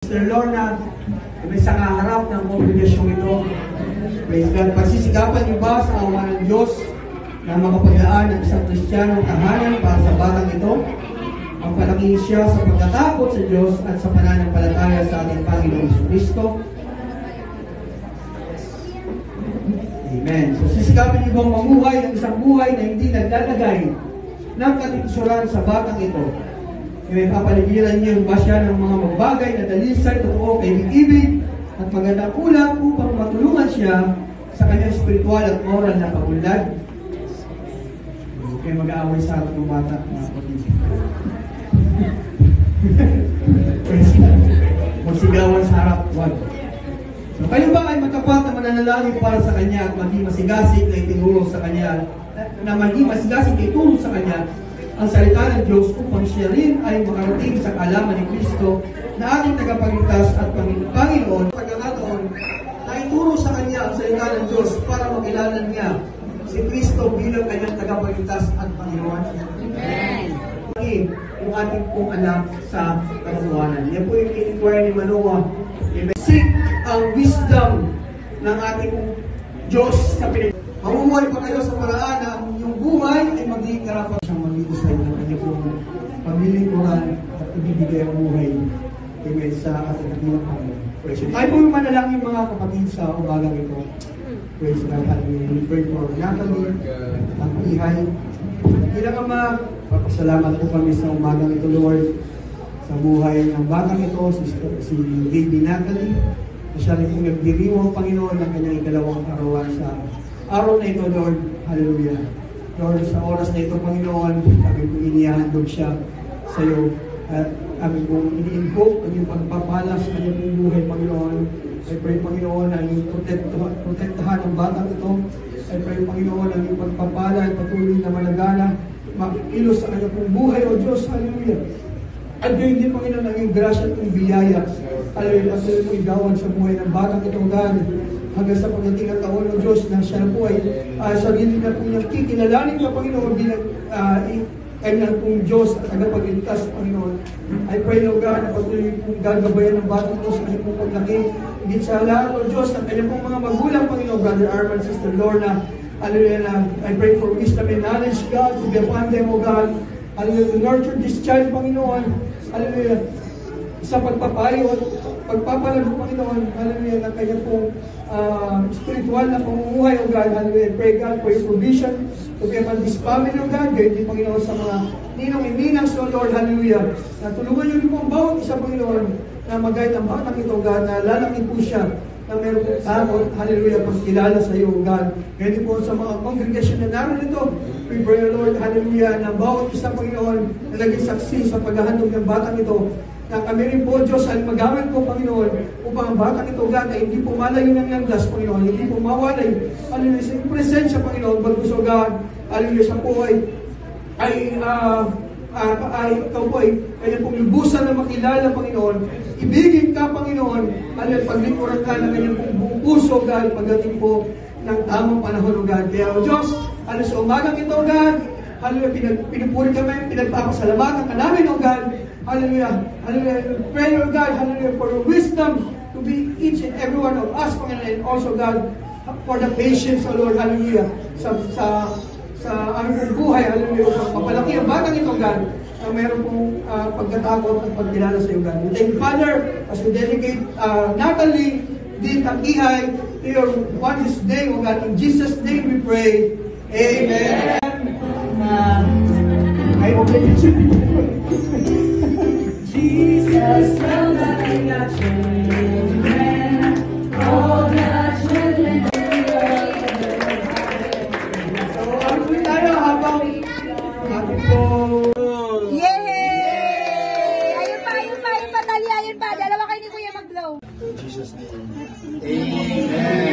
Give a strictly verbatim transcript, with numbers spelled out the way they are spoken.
Sister Lorna, may sa kaharap ng kongregasyong ito. Praise God. Pagsisikapan niyo ba sa awa ng Diyos na makapaglaan ng isang Kristiyanong tahanan para sa batang ito? Ang palakihin siya sa pagkatakot sa Diyos at sa pananampalataya sa ating Panginoong Kristo. Amen. So sisikapin niyo bang mamuhay ng isang buhay na hindi naglalagay ng katitsuran sa batang ito? May papaligiran niyo ba siya ng mga magbagay na dalisay, totoo, kaibig-ibig at magandang ulat upang matulungan siya sa kanyang spiritual at moral na pag-unlad? Okay, mag-aaway sa ating bata, mga kapatid. Magsigawan sa harap, wag. So, kayo ba ay matapat na mananalangin para sa kanya at maging masigasig na itinuro sa kanya, na maging masigasig na ituro sa kanya ang salita ng Diyos upang siya rin ay makarating sa kaalaman ni Kristo na ating tagapagligtas at Panginoon, pagkakataon na ituro sa kanya ang salita ng Diyos para makilala niya si Kristo bilang kanyang tagapagligtas at Panginoon. Amen. Yung ating pong anak sa katotohanan. Yan po yung in-inquire ni Manoah. Seek ang wisdom ng ating Diyos sa pinag- Mamuhay pa kayo sa paraan na yung buhay ay magiging karapat siyang mag-iusay ng kanyang pong pamilingkuran at ibibigay ang buhay. Amen sa ating Panginoon. Tayo po yung manalangin mga kapatid sa umagang ito. Praise God. We pray for Natalie, ang ihay. Bilang Ama, papasalamat po kami sa umagang ito, Lord, sa buhay ng batang ito, si, si Baby Natalie. Siya rin pong nagdiriwang Panginoon ng kanyang ikalawang arawan sa araw na ito, Lord. Hallelujah. Lord, sa oras na ito, Panginoon, kami po inihandog siya sa iyo. At kami po ini-invoke ang iyong pagpapala sa kanyang pong buhay, Panginoon. I pray, Panginoon, ang iyong protektahan, protektahan ng batang ito. I pray, Panginoon, ang iyong pagpapala at patuloy na malagana, makikilos sa kanyang pong buhay, O Diyos. Hallelujah. At gayon din, Panginoon, ang iyong grasya at iyong biyaya. Hallelujah. Patuloy mo igawad sa buhay ng batang ito, God. Hanggang sa pagdating ng taon ng Diyos na siya po ay uh, sarili na po niyang kikilalanin ka, Panginoon, bilang uh, kanyang pong Diyos at tagapagligtas, Panginoon. I pray, O God, na patuloy pong gagabayan ng batang ito sa kanyang pong paglaki. Higit sa lahat, O Diyos, ng kanyang pong mga magulang, Panginoon, Brother Arman, Sister Lorna. Hallelujah. I pray for wisdom and knowledge, God, to be upon them, O God. Hallelujah. To nurture this child, Panginoon. Hallelujah. Sa pagpapayo at pagpapalago, Panginoon, hallelujah, ng kanyang pong uh, spiritual na pamumuhay, O God, hallelujah. Pray, God, for your provision to be upon this family, O God, gayon din, Panginoon, sa mga ninong and ninang, so Lord, hallelujah, na tulungan niyo rin po ang bawat isa, Panginoon, na mag-guide ang batang ito, God, na lalaki po siya, na meron po takot, hallelujah, pagkilala sa iyo, O God. Gayon din po sa mga congregation na naroon ito, we pray, Lord, hallelujah, na bawat isa, Panginoon, na naging saksi sa paghahandog ng batang ito, na kami rin po, Diyos, ay magamit po, Panginoon, upang ang batang ito, God, ay hindi po malayo ng landas, Panginoon, hindi po mawalay, hallelujah, sa iyong presensya, Panginoon, bagos, O God, hallelujah, sa po ay, ay, uh, uh, ay, ikaw po ay, kanya pong lubusan na makilala, Panginoon, ibigin ka, Panginoon, hallelujah, paglikuran ka ng kanyang pong buong puso, God, pagdating po ng tamang panahon, O God. Kaya, O Diyos, hallelujah, sa umagang ito, God, hallelujah, pinag, pinupuri kami, pinagpapasalamatan ka namin, O God. Hallelujah. Hallelujah. Pray, O God, hallelujah, for your wisdom to be each and every one of us, Panginoon, and also, God, for the patience, O Lord, hallelujah, sa, sa, sa aming buhay, hallelujah, mapalaki ang batang ito, God, na mayroon pong uh, pagkatakot at pagkilala sa iyo, God. We thank you, Father, as we dedicate uh, Natalie, Din Takihay, to your wondrous name, O God. In Jesus' name we pray. Amen. Uh, I open it. Jesus, well, I got children, all the children. So, ano po tayo habang ating po... Yay! Ayun pa, ayun pa, ayun pa, tali, ayun pa. Dalawa kayo ni Kuya mag-blow. In Jesus' name. Amen.